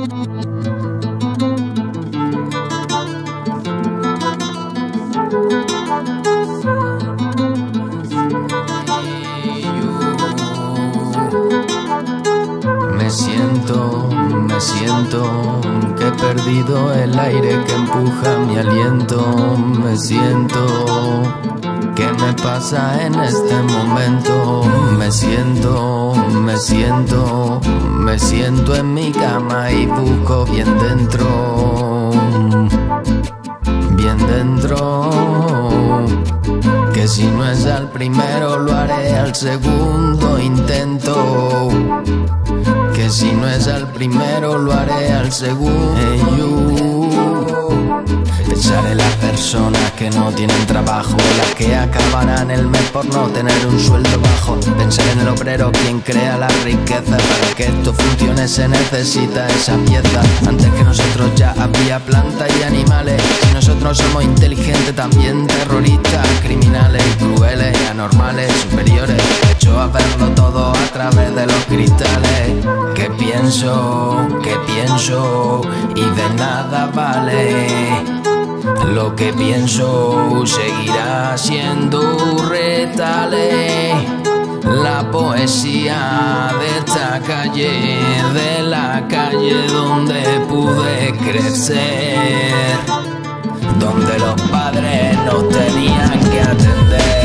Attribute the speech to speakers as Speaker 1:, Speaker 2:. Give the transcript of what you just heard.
Speaker 1: Me siento que he perdido el aire que empuja mi aliento. Me siento, ¿qué me pasa en este momento? Me siento en mi cama y busco bien dentro, que si no es al primero lo haré al segundo intento. Que si no es al primero lo haré al segundo. Pensar en las personas que no tienen trabajo, las que acabarán el mes por no tener un sueldo bajo. Pensar en el obrero, quien crea la riqueza. Para que esto funcione se necesita esa pieza. Antes que nosotros ya había plantas y animales. Si nosotros somos inteligentes, también terroristas, criminales, crueles, anormales, superiores, hechos a verlo todo a través de los cristales. Que pienso y de nada vale. Lo que pienso seguirá siendo retales. La poesía de esta calle, de la calle donde pude crecer, donde los padres nos tenían que atender.